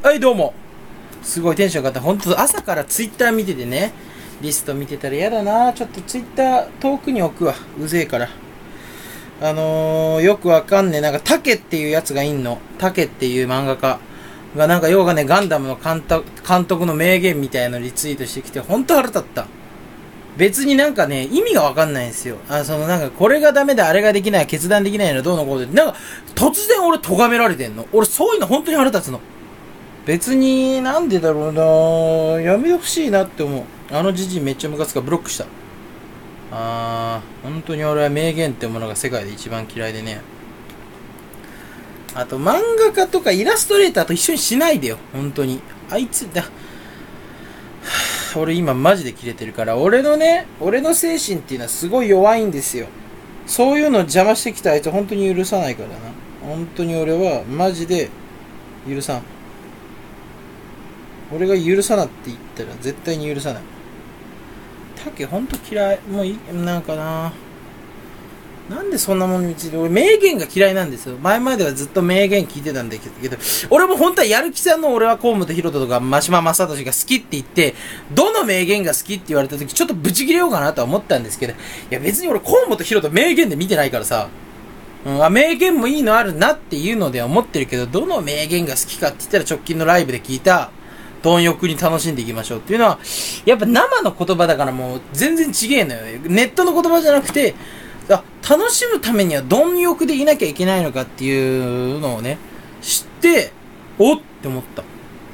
はい、どうも。すごいテンション上がった。ほんと、朝からツイッター見ててね、リスト見てたら嫌だな。ちょっとツイッター遠くに置くわ。うぜえから。よくわかんねえ。なんか、タケっていうやつがいんの。タケっていう漫画家が、なんか、ようがね、ガンダムの監督の名言みたいのリツイートしてきて、ほんと腹立った。別になんかね、意味がわかんないんですよ。なんか、これがダメだ、あれができない、決断できないの、どうのこうで。なんか、突然俺咎められてんの。俺、そういうの本当に腹立つの。別に、なんでだろうな、やめてほしいなって思う。あのじじいめっちゃムカつくからブロックした。本当に俺は名言ってものが世界で一番嫌いでね。あと、漫画家とかイラストレーターと一緒にしないでよ。本当に。あいつだ。俺今マジでキレてるから、俺の精神っていうのはすごい弱いんですよ。そういうの邪魔してきたあいつ本当に許さないからな。本当に俺はマジで許さん。俺が許さなって言ったら絶対に許さない。タケほんと嫌い。もうなんかな、なんでそんなものについて、俺名言が嫌いなんですよ。前まではずっと名言聞いてたんだけど、俺も本当はやる気さんの俺は河本ロ人とか真島正俊が好きって言って、どの名言が好きって言われた時ちょっとブチ切れようかなとは思ったんですけど、いや別に俺河本ロ人名言で見てないからさ、名言もいいのあるなっていうのでは思ってるけど、どの名言が好きかって言ったら直近のライブで聞いた、貪欲に楽しんでいきましょうっていうのは、やっぱ生の言葉だからもう全然違えのよ。ネットの言葉じゃなくて、楽しむためには貪欲でいなきゃいけないのかっていうのをね、知って、おって思った。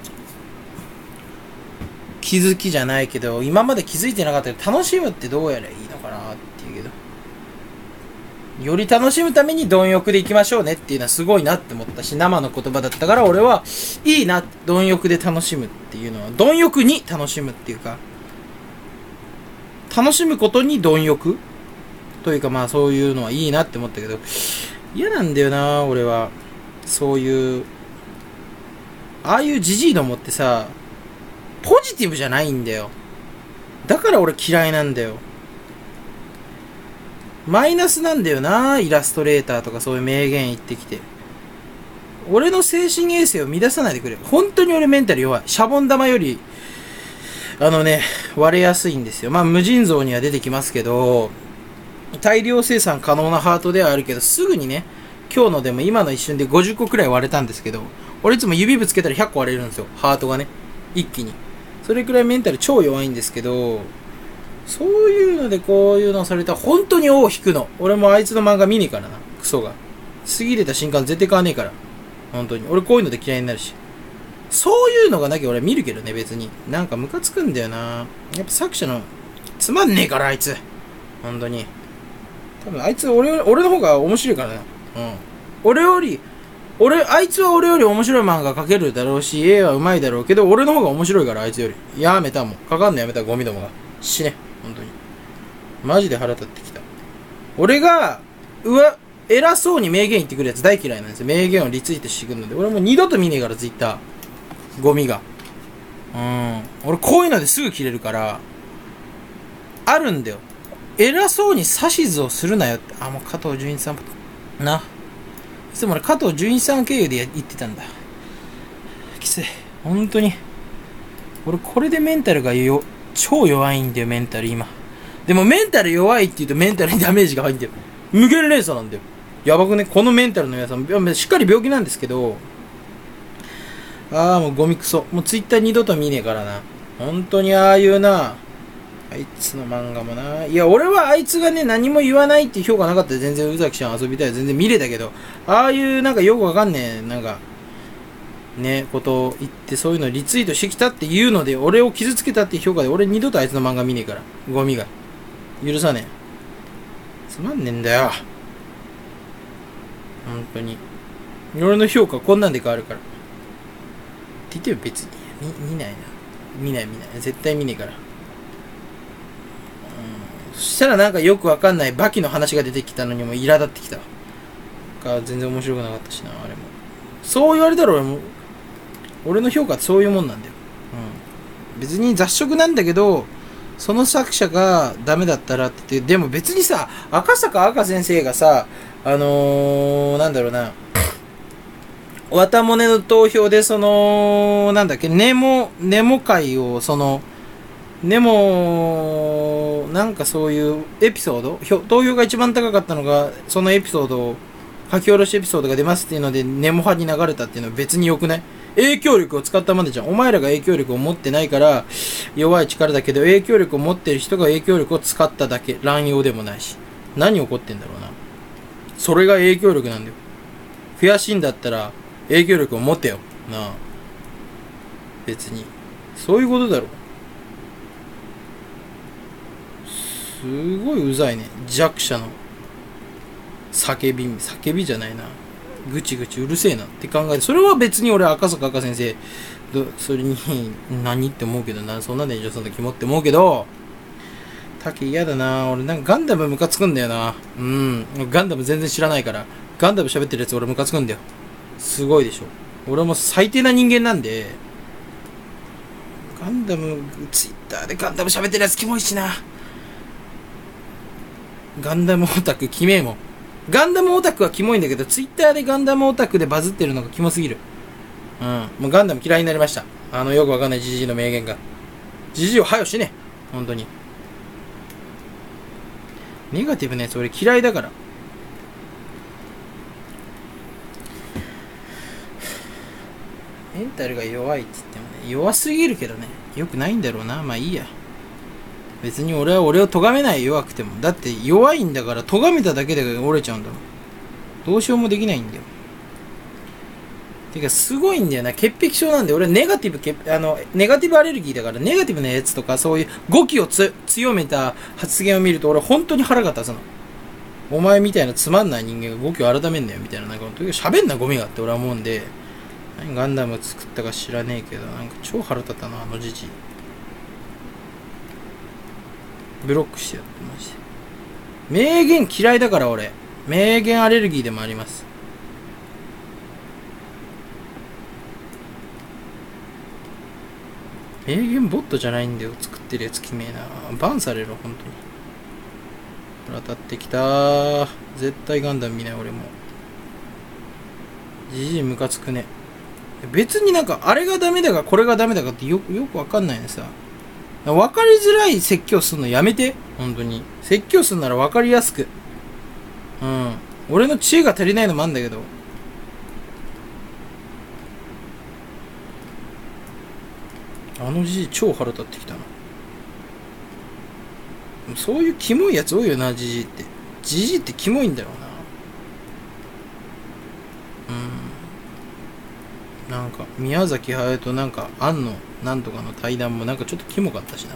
気づきじゃないけど、今まで気づいてなかったけど、楽しむってどうやらいいのかなっていうけど、より楽しむために貪欲でいきましょうねっていうのはすごいなって思ったし、生の言葉だったから俺はいいな、貪欲で楽しむっていうのは、貪欲に楽しむっていうか、楽しむことに貪欲というか、まあそういうのはいいなって思ったけど、嫌なんだよな俺は。そういうああいうジジイどもってさ、ポジティブじゃないんだよ。だから俺嫌いなんだよ。マイナスなんだよな、イラストレーターとかそういう名言言ってきて。俺の精神衛生を乱さないでくれ。本当に俺メンタル弱い。シャボン玉より割れやすいんですよ。まあ無尽蔵には出てきますけど、大量生産可能なハートではあるけど、すぐにね、今日のでも今の一瞬で50個くらい割れたんですけど、俺いつも指ぶつけたら100個割れるんですよ、ハートがね、一気に。それくらいメンタル超弱いんですけど、そういうのでこういうのされたら本当に尾を引くの。俺もあいつの漫画見ねえからな、クソが。過ぎれた瞬間絶対買わねえから。本当に。俺こういうので嫌いになるし。そういうのがなきゃ俺見るけどね、別に。なんかムカつくんだよな。やっぱ作者の、つまんねえから、あいつ。本当に。多分あいつ俺の方が面白いからな。あいつは俺より面白い漫画描けるだろうし、絵は上手いだろうけど、俺の方が面白いから、あいつより。やめたもん。かかんのやめた、ゴミどもが。死ね。本当に。マジで腹立ってきた。俺が、偉そうに名言言ってくるやつ大嫌いなんですよ。名言をリツイートしてくるので。俺もう二度と見ねえから、ツイッター。ゴミが。俺こういうのですぐ切れるから、あるんだよ。偉そうに指図をするなよって。もう加藤純一さんな。いつも俺加藤純一さん経由で言ってたんだ。きつい。本当に。俺これでメンタルが超弱いんだよ、メンタル今。でもメンタル弱いって言うとメンタルにダメージが入んだよ。無限連鎖なんだよ。やばくね。このメンタルの皆さん、しっかり病気なんですけど、もうゴミクソ。もうツイッター二度と見ねえからな。本当にああいうな、あいつの漫画もな。いや、俺はあいつがね、何も言わないっていう評価なかったら全然宇崎ちゃん遊びたい。全然見れたけど、ああいうなんかよくわかんねえ、なんか、ね、ことを言ってそういうのリツイートしてきたっていうので、俺を傷つけたっていう評価で、俺二度とあいつの漫画見ねえから。ゴミが。許さねえ。つまんねえんだよ。本当に。俺の評価こんなんで変わるから。って言っても別に見ないな。見ない。絶対見ねえから。そしたらなんかよくわかんないバキの話が出てきたのにも苛立ってきた。全然面白くなかったしな、あれも。そう言われたら俺の評価ってそういうもんなんだよ。別に雑食なんだけど、その作者がダメだったらって言って、でも別にさ、赤坂赤先生がさ、なんだろうな、 綿モネの投票で、なんだっけ、ネモ会を、ネモ、なんかそういうエピソード、投票が一番高かったのが、そのエピソードを、書き下ろしエピソードが出ますっていうので、ネモ派に流れたっていうのは別に良くない？影響力を使ったまでじゃん。お前らが影響力を持ってないから、弱い力だけど、影響力を持ってる人が影響力を使っただけ。乱用でもないし。何起こってんだろうな。それが影響力なんだよ。悔しいんだったら、影響力を持ってよ。なあ。別に。そういうことだろ。すごいうざいね。弱者の叫びじゃないな。ぐちぐちうるせえなって考えて、それは別に俺赤坂赤先生、それに何って思うけどな、そんなで炎上するのキモって思うけど、竹嫌だな。俺なんかガンダムムカつくんだよな。ガンダム全然知らないから、ガンダム喋ってるやつ俺ムカつくんだよ。すごいでしょ。俺も最低な人間なんで、ガンダム、ツイッターでガンダム喋ってるやつキモいしな。ガンダムオタクキメえもん。ガンダムオタクはキモいんだけど、ツイッターでガンダムオタクでバズってるのがキモすぎる。もうガンダム嫌いになりました。よくわかんないジジイの名言が。ジジイをはよしね。本当に。ネガティブなやつ俺嫌いだから。メンタルが弱いって言ってもね、弱すぎるけどね、よくないんだろうな。まあいいや。別に俺は俺を咎めない弱くても。だって弱いんだから咎めただけで折れちゃうんだもん。どうしようもできないんだよ。てかすごいんだよな。潔癖症なんで俺ネガティブアレルギーだから、ネガティブなやつとかそういう語気を強めた発言を見ると俺本当に腹が立つの。お前みたいなつまんない人間が語気を改めんだよみたいな、なんかとにかく喋んなゴミがって俺は思うんで、何ガンダム作ったか知らねえけど、なんか超腹立ったな、あのじじい。ブロックしてやってマジで。名言嫌いだから俺。名言アレルギーでもあります。名言ボットじゃないんだよ。作ってるやつきめえな。バンされろ、本当に。腹立ってきたー。絶対ガンダム見ない俺も。じじいムカつくね。別になんかあれがダメだかこれがダメだかってよくわかんないのさ。わかりづらい説教すんのやめて。本当に。説教すんならわかりやすく。俺の知恵が足りないのもあんだけど。あのじじい超腹立ってきたな。そういうキモいやつ多いよな、じじいって。じじいってキモいんだよな。なんか、宮崎駿となんか、庵野なんとかの対談もなんかちょっとキモかったしな。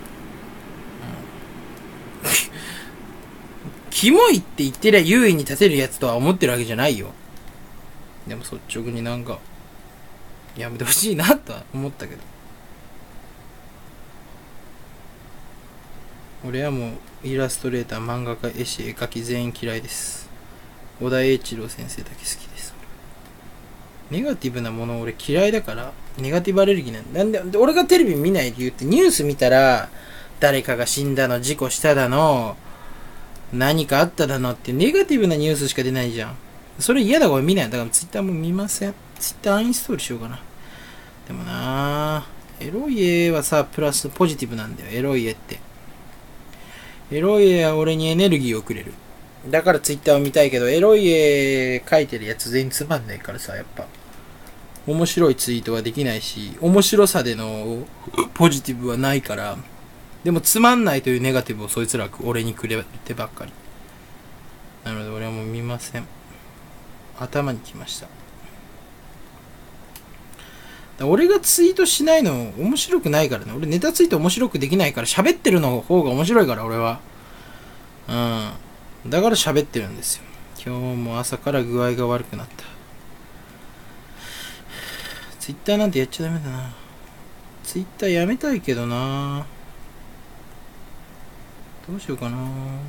キモいって言ってりゃ優位に立てるやつとは思ってるわけじゃないよ。でも率直になんか、やめてほしいなとは思ったけど。俺はもう、イラストレーター、漫画家、絵師、絵描き全員嫌いです。小田栄一郎先生だけ好きです。ネガティブなもの俺嫌いだから、ネガティブアレルギーなんで、俺がテレビ見ない理由ってニュース見たら、誰かが死んだの、事故しただの、何かあっただのってネガティブなニュースしか出ないじゃん。それ嫌だから見ない。だからツイッターも見ません。ツイッターアンインストールしようかな。でもなぁ、エロい絵はさ、プラスポジティブなんだよ。エロい絵って。エロい絵は俺にエネルギーをくれる。だからツイッターを見たいけど、エロい絵描いてるやつ全員つまんないからさ、やっぱ。面白いツイートはできないし、面白さでのポジティブはないから、でもつまんないというネガティブをそいつら俺にくれてばっかり。なので俺はもう見ません。頭にきました。俺がツイートしないの面白くないからね。俺ネタツイート面白くできないから喋ってるの方が面白いから俺は。だから喋ってるんですよ。今日も朝から具合が悪くなった。ツイッターなんてやっちゃダメだな。ツイッターやめたいけどな。どうしようかな。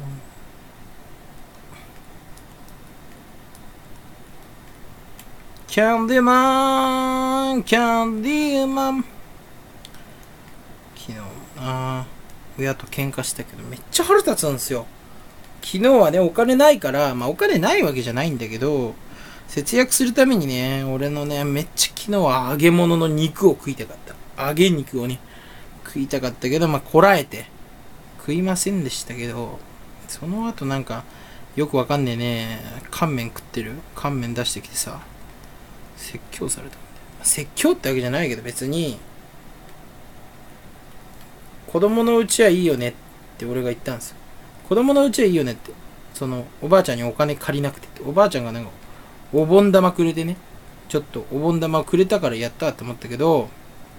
キャンディマン、キャンディマン。昨日、親と喧嘩したけど、めっちゃ腹立つんですよ。昨日はね、お金ないから、まあお金ないわけじゃないんだけど、 節約するためにね、俺のね、めっちゃ昨日は揚げ物の肉を食いたかった。揚げ肉をね、食いたかったけど、まあ、こらえて、食いませんでしたけど、その後なんか、よくわかんねえね、乾麺食ってる乾麺出してきてさ、説教されたんだよ。説教ってわけじゃないけど、別に、子供のうちはいいよねって俺が言ったんですよ。子供のうちはいいよねって。その、おばあちゃんにお金借りなくてって。おばあちゃんがなんか、お盆玉くれてね、ちょっとお盆玉をくれたからやったって思ったけど、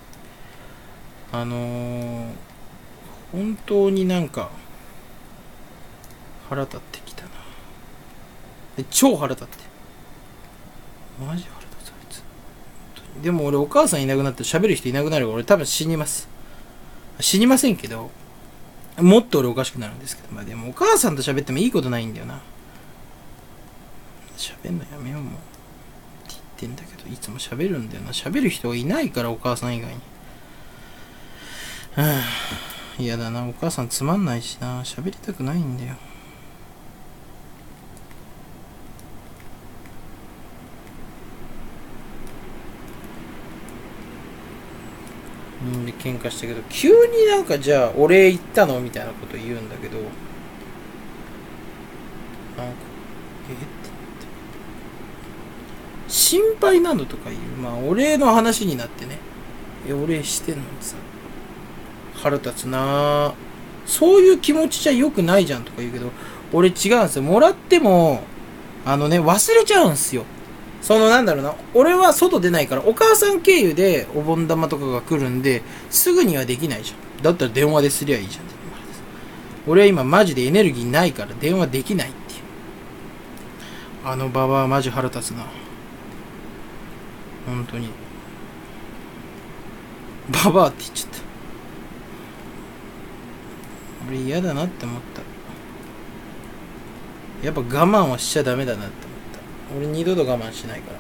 本当になんか、腹立ってきたな。で、超腹立って。マジ腹立つあいつ。でも俺お母さんいなくなって喋る人いなくなるから俺多分死にます。死にませんけど、もっと俺おかしくなるんですけど、まあでもお母さんと喋ってもいいことないんだよな。喋んのやめようもうって言ってんだけど、いつも喋るんだよな。喋る人がいないから、お母さん以外に。嫌だな、お母さんつまんないしな、喋りたくないんだよ。で喧嘩したけど、急になんかじゃあお礼言ったのみたいなこと言うんだけど、なんかって心配なのとか言う。まあお礼の話になってね、お礼してんのにさ、腹立つな。そういう気持ちじゃ良くないじゃんとか言うけど、俺違うんですよ。もらっても忘れちゃうんすよ。なんだろうな、俺は外出ないから、お母さん経由でお盆玉とかが来るんで、すぐにはできないじゃん。だったら電話ですりゃいいじゃん。俺は今マジでエネルギーないから電話できないっていう。あのババアマジ腹立つな。本当に。ババアって言っちゃった。俺嫌だなって思った。やっぱ我慢はしちゃダメだなって思った。俺二度と我慢しないから。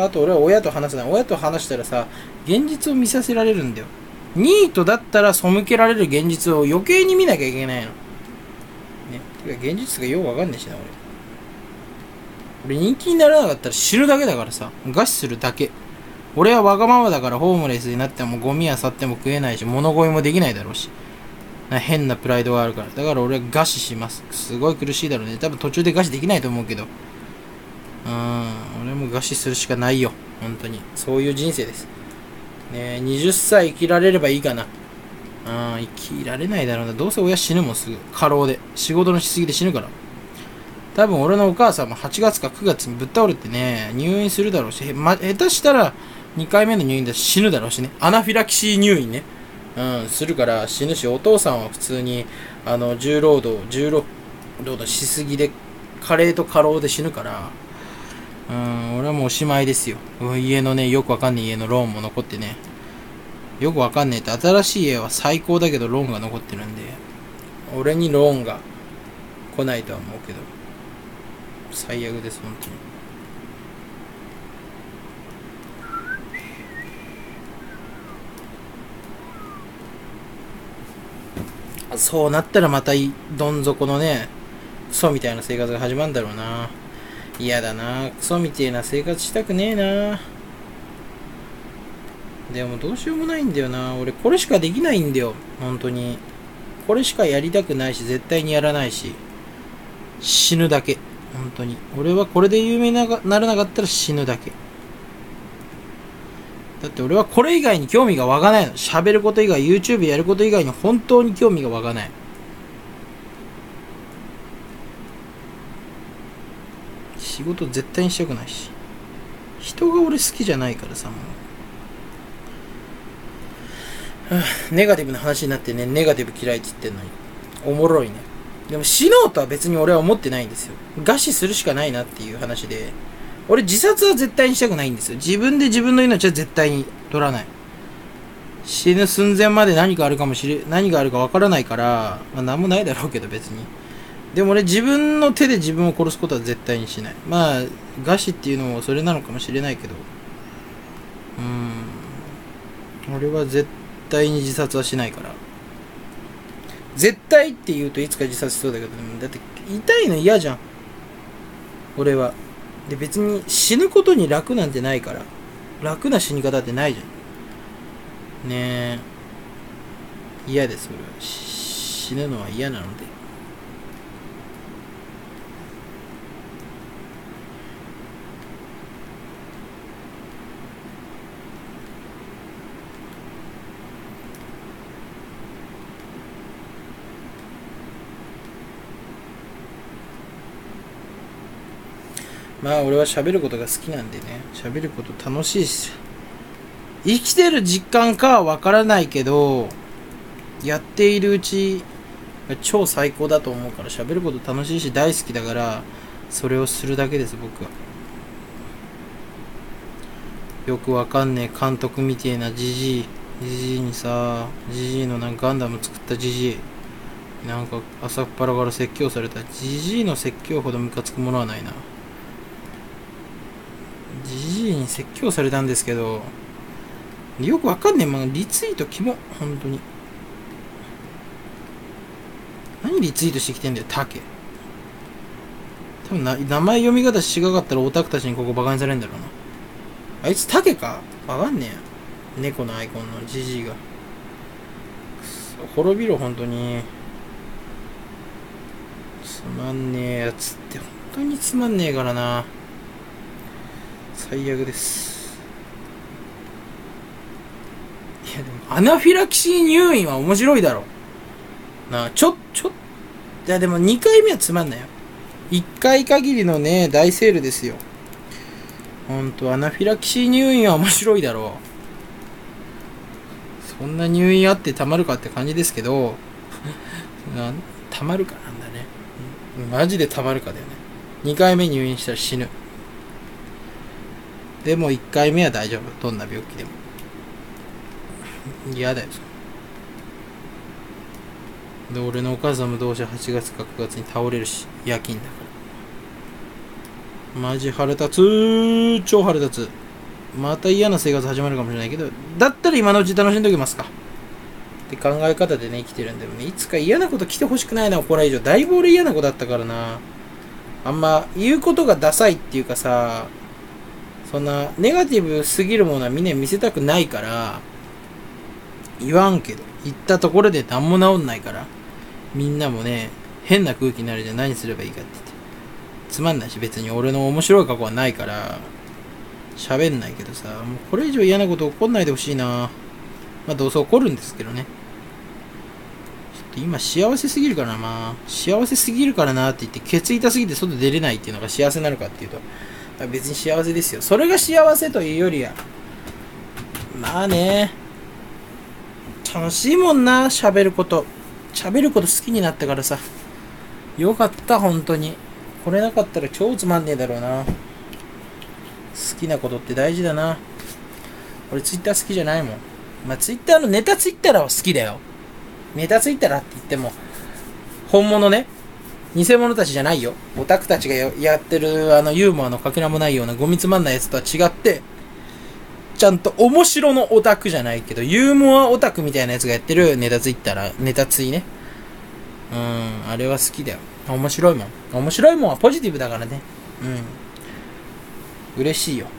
俺は親と話せない。親と話したらさ、現実を見させられるんだよ。ニートだったら背けられる現実を余計に見なきゃいけないの。ね。てか現実がよくわかんねえしな、俺人気にならなかったら死ぬだけだからさ。餓死するだけ。俺はわがままだからホームレスになってもゴミ屋去っても食えないし、物乞いもできないだろうし。変なプライドがあるから。だから俺は餓死します。すごい苦しいだろうね。多分途中で餓死できないと思うけど。俺も餓死するしかないよ。本当に。そういう人生です。ねえ、20歳生きられればいいかな。生きられないだろうな。どうせ親死ぬもんすぐ。過労で。仕事のしすぎで死ぬから。多分俺のお母さんも8月か9月にぶっ倒れてね、入院するだろうし、下手したら2回目の入院だし死ぬだろうしね。アナフィラキシー入院ね。するから死ぬし、お父さんは普通に、重労働しすぎで、加齢と過労で死ぬから、俺はもうおしまいですよ。家のね、よくわかんない家のローンも残ってね。よくわかんねえって、新しい家は最高だけどローンが残ってるんで、俺にローンが来ないとは思うけど、最悪です、本当に。そうなったらまたどん底のね、クソみたいな生活が始まるんだろうな。嫌だな。クソみたいな生活したくねえな。でもどうしようもないんだよな。俺これしかできないんだよ。本当に。これしかやりたくないし、絶対にやらないし。死ぬだけ。本当に。俺はこれで有名にならなかったら死ぬだけ。だって俺はこれ以外に興味が湧かないの。喋ること以外、YouTube やること以外に本当に興味が湧かない。仕事絶対にしたくないし。人が俺好きじゃないからさ、もう。ネガティブな話になってね、ネガティブ嫌いって言ってんのに。おもろいね。でも死のうとは別に俺は思ってないんですよ。餓死するしかないなっていう話で。俺自殺は絶対にしたくないんですよ。自分で自分の命は絶対に取らない。死ぬ寸前まで何があるかわからないから、まあ何もないだろうけど別に。でも俺自分の手で自分を殺すことは絶対にしない。まあ、餓死っていうのもそれなのかもしれないけど。俺は絶対に自殺はしないから。絶対って言うといつか自殺しそうだけど、だって痛いの嫌じゃん。俺は。 で、別に死ぬことに楽なんてないから。楽な死に方ってないじゃん。ねえ。嫌です、俺は。死ぬのは嫌なので。まあ俺は喋ることが好きなんでね、喋ること楽しいし、生きてる実感かはわからないけど、やっているうちが超最高だと思うから、喋ること楽しいし大好きだから、それをするだけです、僕は。よくわかんねえ監督みてえなジジイにさ、ジジイのなんかガンダム作ったジジイ、なんか朝っぱらから説教された。ジジイの説教ほどムカつくものはないな。ジジイに説教されたんですけど、よくわかんねえ、まあ、リツイートキモ、本当に。何リツイートしてきてんだよ、タケ。多分名前読み方違かったらオタクたちにここバカにされるんだろうな。あいつタケかわかんねえ。猫のアイコンのジジイが。くそ、滅びろ、本当に。つまんねえやつって本当につまんねえからな。最悪です。いやでもアナフィラキシー入院は面白いだろなあ。いやでも2回目はつまんないよ。1回限りのね大セールですよ。ほんとアナフィラキシー入院は面白いだろう。そんな入院あってたまるかって感じですけどたまるかなんだね。マジでたまるかだよね。2回目入院したら死ぬ。でも1回目は大丈夫。どんな病気でも。嫌だよ。で、俺のお母さんもどうせ8月か9月に倒れるし、夜勤だから。マジ腹立つ。超腹立つ。また嫌な生活始まるかもしれないけど、だったら今のうち楽しんでおきますか。って考え方でね、生きてるんでもね、いつか嫌なこと来てほしくないな、これ以上。だいぶ俺嫌な子だったからな。あんま言うことがダサいっていうかさ、そんなネガティブすぎるものはみんなに見せたくないから言わんけど、言ったところで何も治んないから、みんなもね変な空気になるじゃん。何すればいいかって言ってつまんないし、別に俺の面白い過去はないから喋んないけどさ、もうこれ以上嫌なこと起こんないでほしいな。まあどうせ起こるんですけどね。ちょっと今幸せすぎるからな。まあ幸せすぎるからなって言ってケツ痛すぎて外出れないっていうのが幸せなのかっていうと、別に幸せですよ。それが幸せというよりは、まあね、楽しいもんな、喋ること。喋ること好きになったからさ。よかった、本当に。これなかったら超つまんねえだろうな。好きなことって大事だな。俺ツイッター好きじゃないもん。まあツイッターのネタツイッターは好きだよ。ネタツイッターって言っても、本物ね。偽物たちじゃないよ。オタクたちがやってるユーモアのかけらもないようなゴミつまんないやつとは違って、ちゃんと面白のオタクじゃないけど、ユーモアオタクみたいなやつがやってるネタツイッター、ネタツイね。あれは好きだよ。面白いもん。面白いもんはポジティブだからね。嬉しいよ。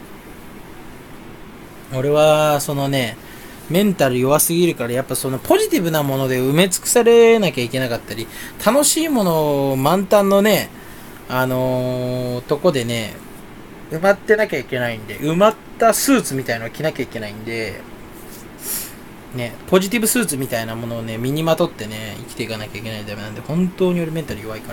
俺は、そのね、メンタル弱すぎるから、やっぱそのポジティブなもので埋め尽くされなきゃいけなかったり、楽しいものを満タンのね、とこでね、埋まってなきゃいけないんで、埋まったスーツみたいなのを着なきゃいけないんで、ね、ポジティブスーツみたいなものをね、身にまとってね、生きていかなきゃいけないとダメなんで、本当に俺メンタル弱いから。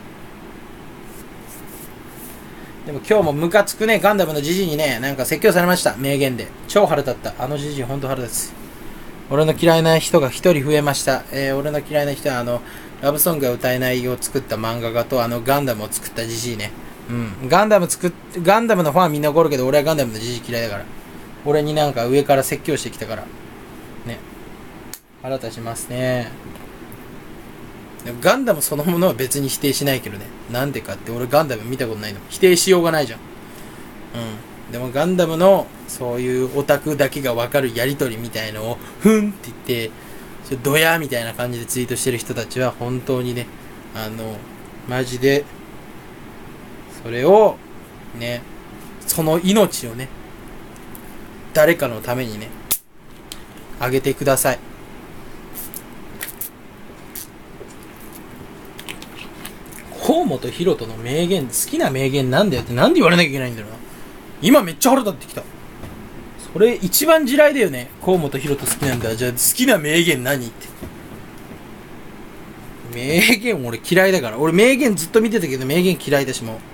でも今日もムカつくね、ガンダムのジジイにね、なんか説教されました。名言で。超腹立った。あのジジイほんと腹立つ。俺の嫌いな人が一人増えました。俺の嫌いな人はラブソングが歌えないを作った漫画家とガンダムを作ったジジイね。ガンダムのファンはみんな怒るけど、俺はガンダムのジジイ嫌いだから。俺になんか上から説教してきたから。ね。腹立ちますね。ガンダムそのものは別に否定しないけどね。なんでかって俺ガンダム見たことないの。否定しようがないじゃん。でもガンダムのそういうオタクだけが分かるやりとりみたいのをふんって言ってドヤみたいな感じでツイートしてる人たちは本当にね、マジでそれをね、その命をね、誰かのためにね、あげてください。河本大翔の名言、好きな名言なんだよってなんで言われなきゃいけないんだろうな。今めっちゃ腹立ってきた。それ一番地雷だよね。河本大翔好きなんだ。じゃあ好きな名言何って。名言俺嫌いだから。俺名言ずっと見てたけど名言嫌いだしもう。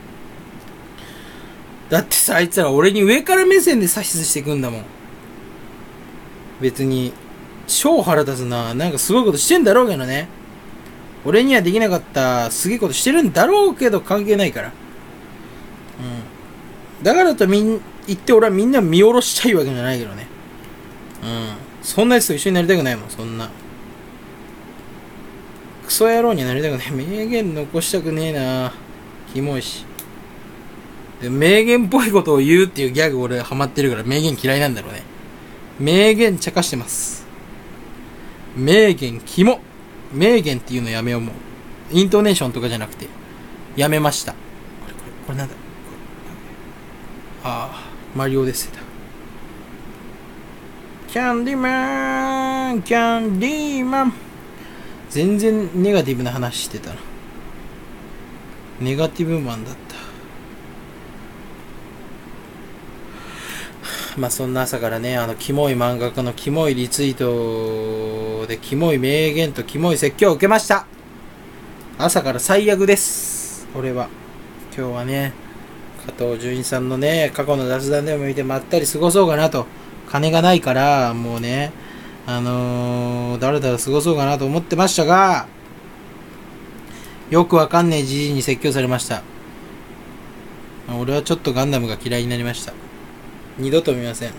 だってさ、あいつら俺に上から目線で指図してくんだもん。別に、超腹立つな。なんかすごいことしてんだろうけどね。俺にはできなかったすげえことしてるんだろうけど関係ないから。うん。だからと言って俺はみんな見下ろしたいわけじゃないけどね。うん。そんなやつと一緒になりたくないもん、そんな。クソ野郎になりたくない。名言残したくねえな。キモいし。で名言っぽいことを言うっていうギャグ俺ハマってるから名言嫌いなんだろうね。名言茶化してます。名言キモ。名言っていうのやめようもう。イントネーションとかじゃなくて。やめました。これなんだ。ああ、マリオですよ。キャンディマン、キャンディマン。全然ネガティブな話してたな。ネガティブマンだった。まあそんな朝からね、キモい漫画家のキモいリツイートでキモい名言とキモい説教を受けました。朝から最悪です。これは。今日はね、加藤純一さんのね、過去の雑談でも見てまったり過ごそうかなと。金がないから、もうね、だらだら過ごそうかなと思ってましたが、よくわかんねえじじいに説教されました。俺はちょっとガンダムが嫌いになりました。二度と見ません。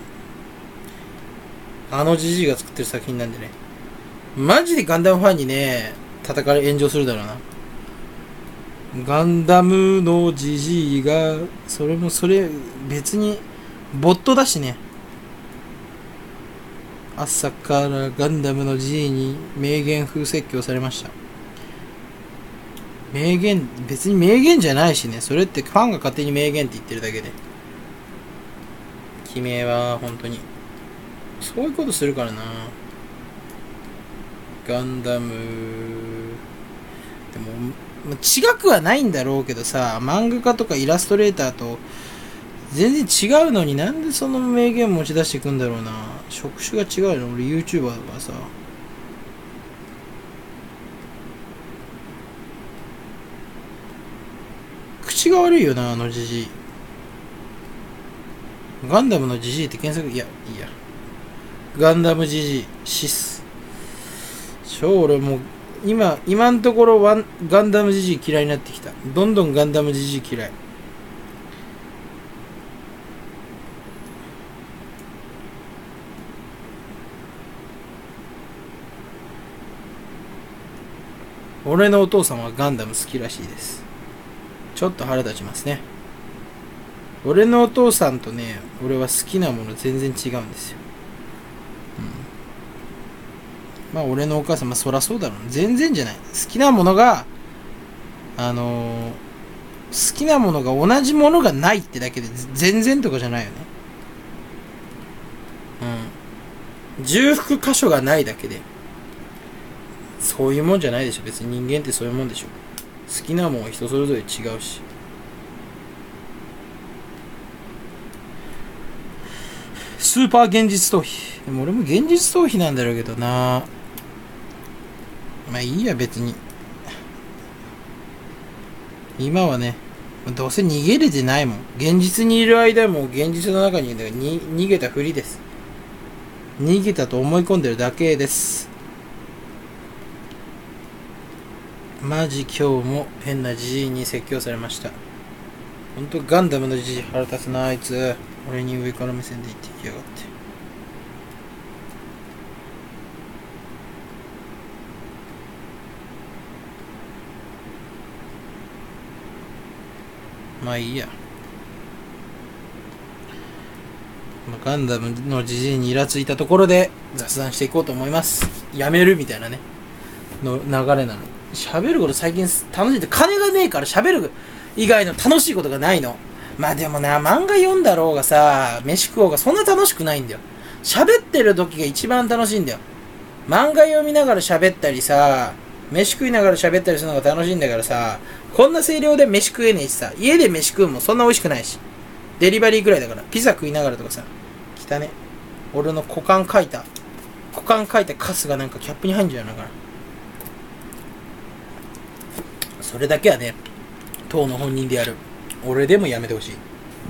じじいが作ってる作品なんでね。マジでガンダムファンにね、叩かれ炎上するだろうな。ガンダムのじじいが、それ別に、ボットだしね。朝からガンダムのじじいに名言風説教されました。名言、別に名言じゃないしね。それってファンが勝手に名言って言ってるだけで。君は本当にそういうことするからな。ガンダムでも違くはないんだろうけどさ、漫画家とかイラストレーターと全然違うのになんでその名言持ち出していくんだろうな。職種が違うの。俺 YouTuber だからさ。口が悪いよな、じじい。ガンダムのジジイって検索、いや、いいや。ガンダムジジイ、シス。俺もう、今のところガンダムジジイ嫌いになってきた。どんどんガンダムジジイ嫌い。俺のお父さんはガンダム好きらしいです。ちょっと腹立ちますね。俺のお父さんとね、俺は好きなもの全然違うんですよ。まあ俺のお母さん、まあそらそうだろう。全然じゃない。好きなものが、好きなものが同じものがないってだけで全然とかじゃないよね。重複箇所がないだけで。そういうもんじゃないでしょ。別に人間ってそういうもんでしょ。好きなもんは人それぞれ違うし。スーパー現実逃避。でも俺も現実逃避なんだろうけどな。まあいいや別に。今はね、どうせ逃げれてないもん。現実にいる間も現実の中にいる逃げたふりです。逃げたと思い込んでるだけです。マジ今日も変なじじいに説教されました。ほんとガンダムのじじい腹立つなあいつ。俺に上から目線で言ってきやがって。まあいいや。ガンダムのじじいにイラついたところで雑談していこうと思います。やめるみたいなねの流れなの。喋ること最近楽しいって金がねえから喋る以外の楽しいことがないの。 まあでもな、漫画読んだろうがさ、飯食おうがそんな楽しくないんだよ。喋ってる時が一番楽しいんだよ。漫画読みながら喋ったりさ、飯食いながら喋ったりするのが楽しいんだからさ、こんな声量で飯食えねえしさ、家で飯食うもそんな美味しくないし。デリバリーぐらいだから、ピザ食いながらとかさ、汚ね。俺の股間書いたカスがなんかキャップに入んじゃうのかな。それだけはね、当の本人である俺でもやめてほし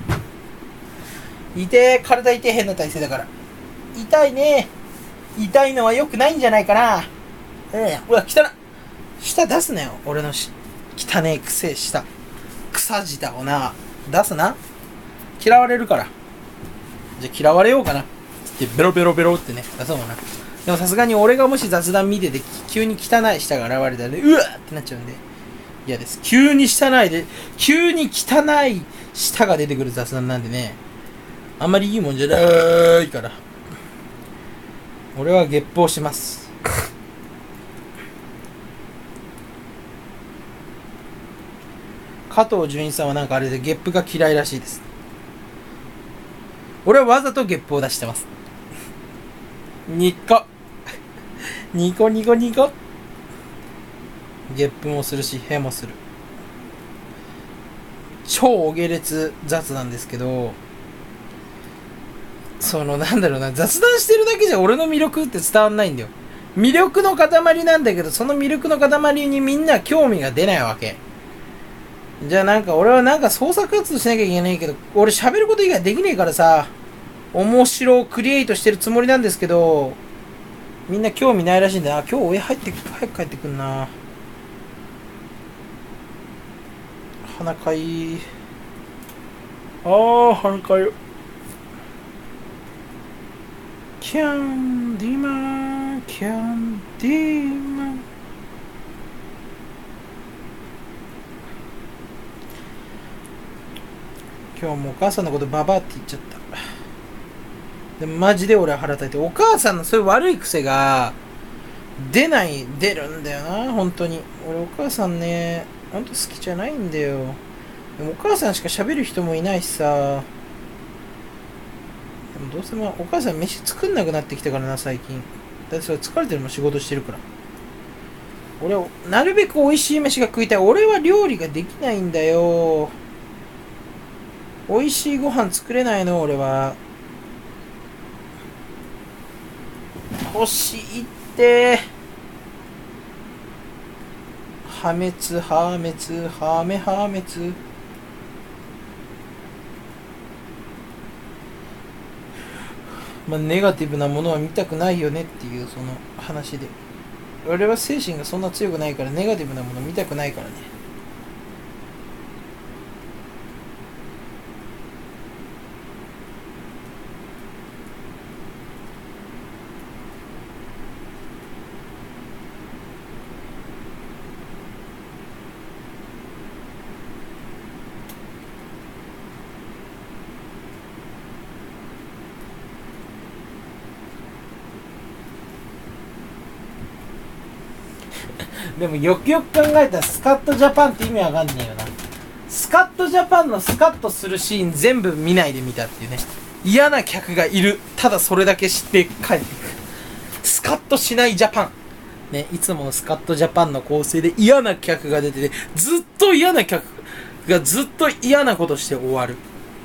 い。体痛え変な体勢だから。痛いね。痛いのは良くないんじゃないかな。うわ、汚っ。舌出すなよ。俺の汚ねえくせえ舌。草舌をな、出すな。嫌われるから。じゃあ嫌われようかな。つってベロベロベロってね、出そうかな。でもさすがに俺がもし雑談見てて急に汚い舌が現れたらね、うわーってなっちゃうんで。嫌です。急に汚い舌が出てくる雑談なんでね、あんまりいいもんじゃないから。俺はゲップをします。加藤純一さんはなんかあれでゲップが嫌いらしいです。俺はわざとゲップを出してます。ニコニコニコニコ。ゲップもするし、ヘもする。超お下劣雑なんですけど、なんだろうな、雑談してるだけじゃ俺の魅力って伝わんないんだよ。魅力の塊なんだけど、その魅力の塊にみんな興味が出ないわけ。じゃあなんか俺はなんか創作活動しなきゃいけないけど、俺喋ること以外できねえからさ、面白クリエイトしてるつもりなんですけど、みんな興味ないらしいんだ。今日親早く帰ってくんな。鼻かい。鼻かゆ。キャンディマン、キャンディマン。今日もお母さんのことババアって言っちゃった。でもマジで俺は腹立って、お母さんのそういう悪い癖が出るんだよな、本当に。俺お母さんね、本当好きじゃないんだよ。でもお母さんしか喋る人もいないしさ。でもどうせお母さん飯作んなくなってきたからな、最近。だってそれ疲れてるもん、仕事してるから。俺はなるべく美味しい飯が食いたい。俺は料理ができないんだよ。美味しいご飯作れないの、俺は。欲しいって。破滅、破滅、破滅。まあ、ネガティブなものは見たくないよねっていうその話で。俺は精神がそんな強くないからネガティブなもの見たくないからね。でもよくよく考えたらスカッとジャパンって意味わかんねえよな。スカッとジャパンのスカッとするシーン全部見ないで見たっていうね。嫌な客がいる。ただそれだけ知って帰っていく。スカッとしないジャパン。ね、いつものスカッとジャパンの構成で嫌な客が出てて、ずっと嫌な客がずっと嫌なことして終わる。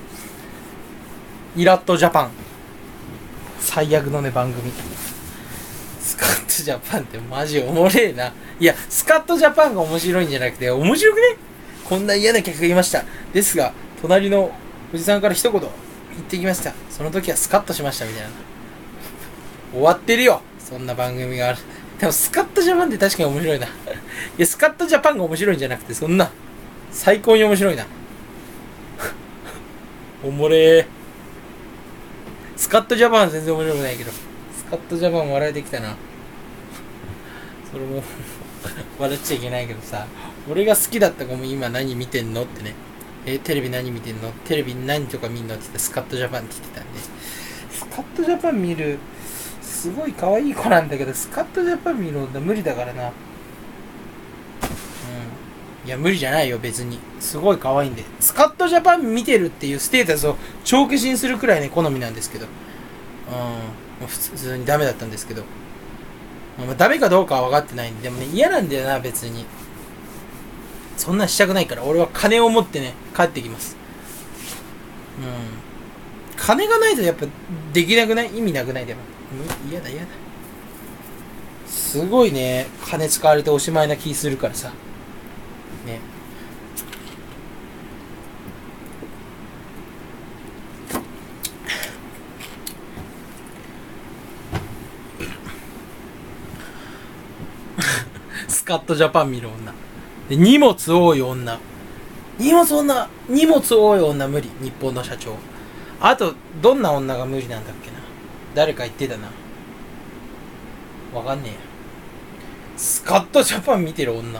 イラッとジャパン。最悪のね、番組。スカッとジャパンってマジおもれえな。いや、スカッとジャパンが面白いんじゃなくて、面白くね？こんな嫌な客がいました。ですが、隣のおじさんから一言言ってきました。その時はスカッとしましたみたいな。終わってるよ。そんな番組がある。でもスカッとジャパンって確かに面白いな。いや、スカッとジャパンが面白いんじゃなくて、そんな、最高に面白いな。おもれー。スカッとジャパンは全然面白くないけど、スカッとジャパン笑えてきたな。それも笑っちゃいけないけどさ、俺が好きだった子も今何見てんのってね、テレビ何見てんの、テレビ何とか見んのって言ってスカッとジャパンって言ってたんで、スカッとジャパン見るすごい可愛い子なんだけど、スカッとジャパン見るの無理だからな。 いや無理じゃないよ別に。すごい可愛いんで。スカットジャパン見てるっていうステータスを帳消しにするくらいね好みなんですけど、もう普通にダメだったんですけど、まあ、ダメかどうかは分かってないんで、でもね嫌なんだよな別に。そんなんしたくないから俺は金を持ってね帰ってきます。金がないとやっぱできなくない？意味なくない？でも嫌だ。すごいね金使われておしまいな気するからさね。スカットジャパン見る女で、荷物多い女無理。日本の社長。あとどんな女が無理なんだっけな。誰か言ってたな。わかんねえや。スカットジャパン見てる女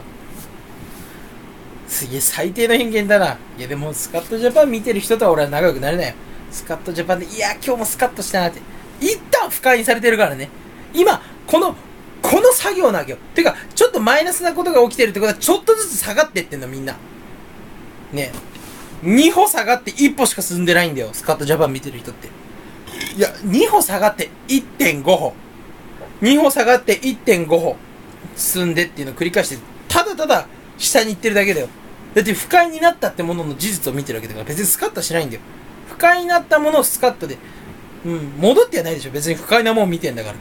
すげえ最低の偏見だな。いやでもスカットジャパン見てる人とは俺は仲良くなれないよ。スカットジャパンでいや今日もスカッとしたなって一旦不快にされてるからね。今この作業なわけよ。てかちょっとマイナスなことが起きてるってことはちょっとずつ下がってってんのみんなね。2歩下がって1歩しか進んでないんだよスカットジャパン見てる人って。いや2歩下がって 1.5 歩2歩下がって 1.5 歩進んでっていうのを繰り返してただただ下に行ってるだけだよ。だって不快になったってものの事実を見てるわけだから別にスカッとしないんだよ。不快になったものをスカッとで戻ってはないでしょ別に不快なもん見てんだから。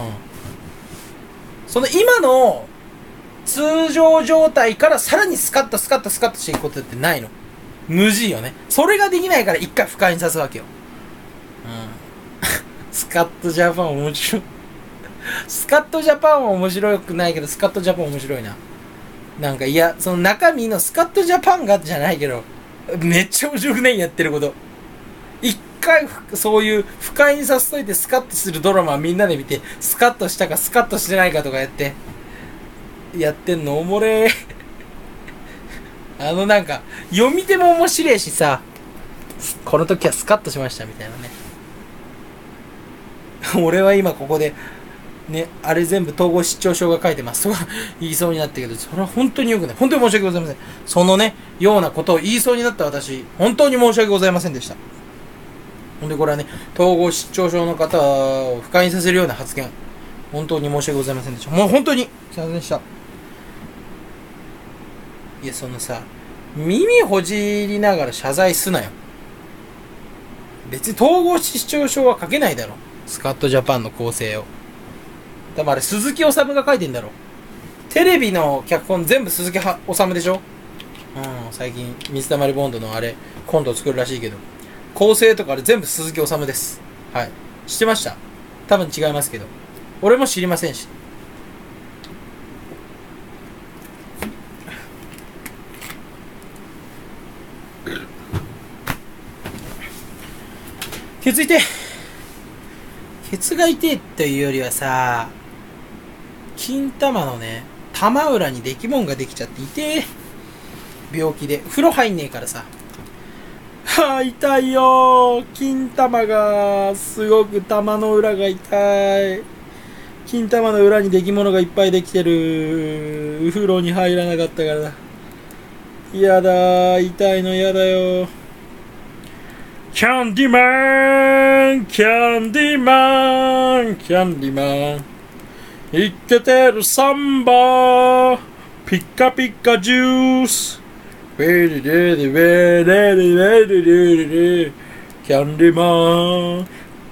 その今の通常状態からさらにスカッとしていくことってないの。無事よね。それができないから一回不快にさすわけよ。スカットジャパン面白い。スカットジャパンは面白くないけどスカットジャパン面白いな。なんかいやその中身のスカットジャパンがじゃないけどめっちゃ面白くないやってること。一回そういう不快にさせといてスカッとするドラマはみんなで見てスカッとしたかスカッとしてないかとかやってんのおもれー。なんか読み手も面白いしさ、この時はスカッとしましたみたいなね。俺は今ここでねあれ全部統合失調症が書いてますとか言いそうになったけど、それは本当によくない。本当に申し訳ございません。そのねようなことを言いそうになった私本当に申し訳ございませんでした。ほんでこれはね統合失調症の方を不快にさせるような発言本当に申し訳ございませんでした。もう本当にすいませんでした。いやそのさ耳ほじりながら謝罪すなよ。別に統合失調症は書けないだろスカットジャパンの構成を。多分あれ鈴木おさむが書いてんだろ。テレビの脚本全部鈴木おさむでしょ。最近水溜りボンドのあれコントを作るらしいけど構成とかあれ全部鈴木おさむです。はい知ってました？多分違いますけど俺も知りませんし。ケツ痛い。ケツが痛いというよりはさ金玉のね玉裏にできもんができちゃって痛え。病気で風呂入んねえからさ痛いよ。金玉がすごく玉の裏が痛い。金玉の裏にできものがいっぱいできてる。風呂に入らなかったからだ。やだ痛いのやだよ。キャンディマンイケてるサンバピカピカジュースウェリレリウェレリウェリレリキャンディマン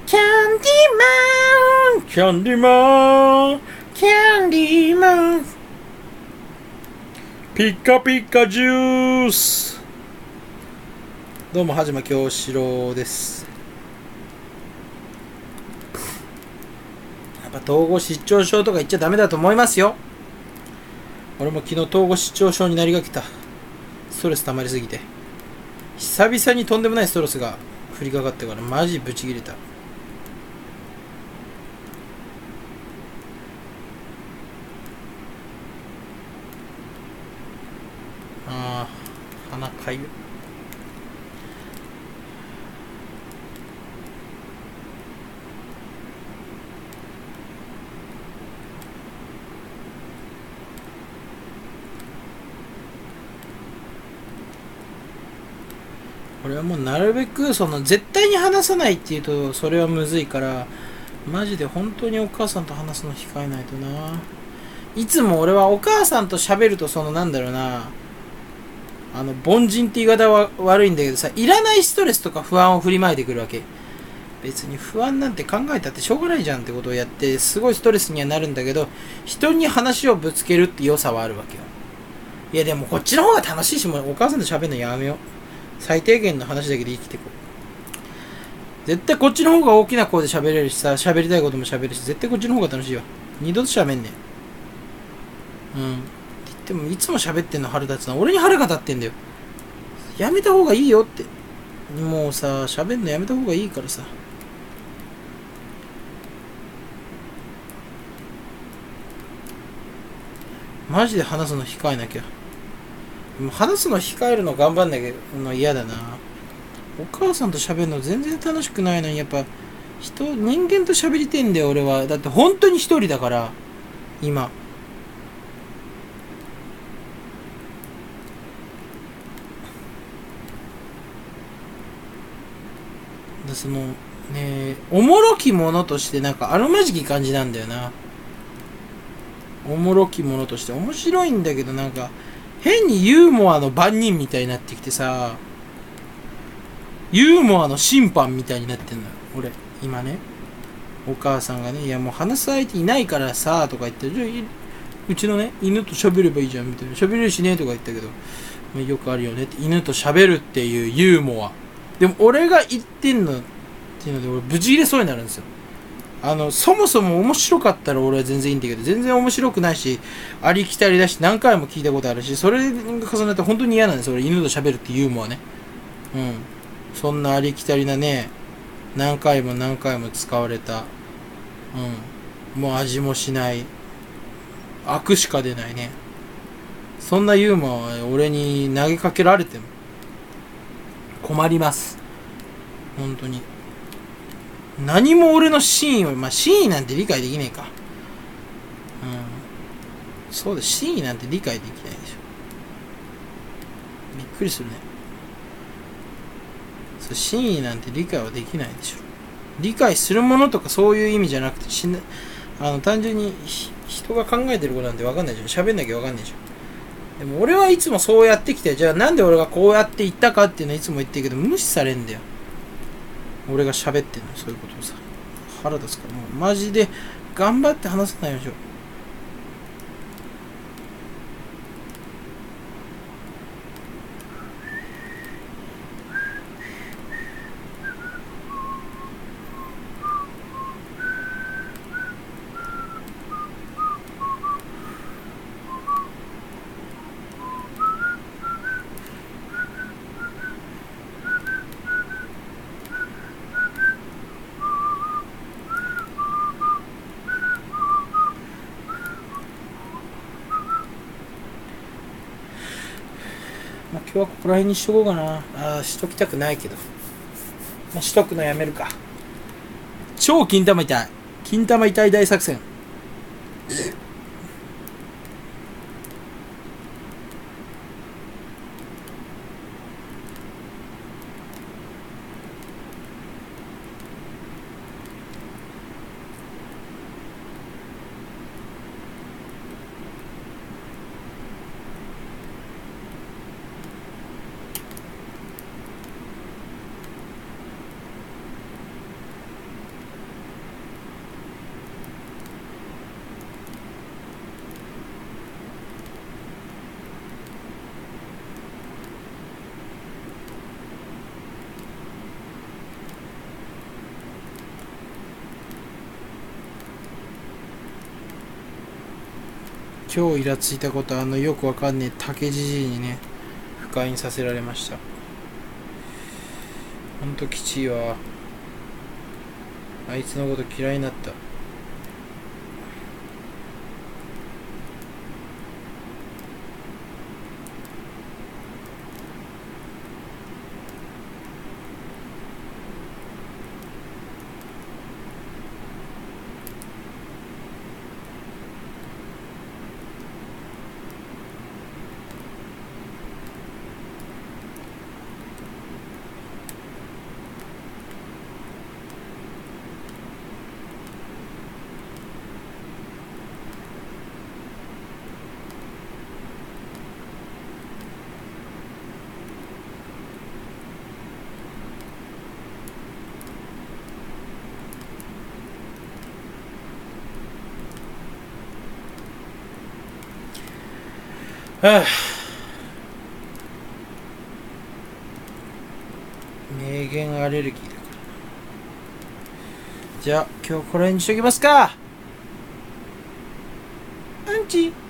ピカピカジュース。どうもはじま京志郎です。やっぱ統合失調症とか言っちゃダメだと思いますよ。俺も昨日統合失調症になりかけた。ストレス溜まりすぎて久々にとんでもないストレスが降りかかってからマジブチ切れた。鼻かゆい。 俺はもうなるべくその絶対に話さないっていうとそれはむずいから、マジで本当にお母さんと話すの控えないとな。いつも俺はお母さんと喋るとそのなんだろうな、凡人って言い方は悪いんだけどさ、いらないストレスとか不安を振りまいてくるわけ。別に不安なんて考えたってしょうがないじゃんってことをやって、すごいストレスにはなるんだけど、人に話をぶつけるって良さはあるわけよ。いやでもこっちの方が楽しいし、もうお母さんと喋るのやめよう。最低限の話だけで生きてこう。絶対こっちの方が大きな声で喋れるしさ、喋りたいことも喋るし、絶対こっちの方が楽しいわ。二度と喋んねえ。って言ってもいつも喋ってんの腹立つな。俺に腹が立ってんだよ。やめた方がいいよって。もうさ、喋んのやめた方がいいからさ。マジで話すの控えなきゃ。でも話すの控えるの頑張んなきゃの嫌だな。お母さんと喋るの全然楽しくないのに、やっぱ人間と喋りてんだよ俺は。だって本当に一人だから今。そのね、おもろきものとしてなんかあるまじき感じなんだよな。おもろきものとして面白いんだけど、なんか変にユーモアの番人みたいになってきてさ、ユーモアの審判みたいになってんのよ俺今ね。お母さんがね、いやもう話す相手いないからさとか言って、じゃあうちのね犬と喋ればいいじゃんみたいな、喋れるしねとか言ったけど、まあ、よくあるよねって、犬と喋るっていうユーモア。でも俺が言ってんのっていうので俺ブチ切れそうになるんですよ。そもそも面白かったら俺は全然いいんだけど、全然面白くないし、ありきたりだし、何回も聞いたことあるし、それが重なって本当に嫌なんですよ俺、犬と喋るっていうユーモアね。そんなありきたりなね、何回も何回も使われた、もう味もしない、悪しか出ないね、そんなユーモアは俺に投げかけられても困ります。本当に。何も俺の真意を、真意なんて理解できねえか。そうだ、真意なんて理解できないでしょ。びっくりするね。真意なんて理解はできないでしょ。理解するものとかそういう意味じゃなくて、単純に人が考えてることなんて分かんないじゃん。喋んなきゃ分かんないじゃん。でも俺はいつもそうやってきて、じゃあなんで俺がこうやって言ったかっていうのはいつも言ってるけど、無視されんだよ。俺が喋ってんの、そういうことをさ。腹立つから、もうマジで頑張って話さないでしょ。今日はここら辺にしとこうかな。しときたくないけど。しとくのやめるか。超金玉痛い。金玉痛い大作戦。今日イラついたこと、よくわかんねえ竹じじいにね、不快にさせられました。ほんときちいわ。あいつのこと嫌いになった。 はあ、名言アレルギーだからな。じゃあ今日これにしときますか。アンチ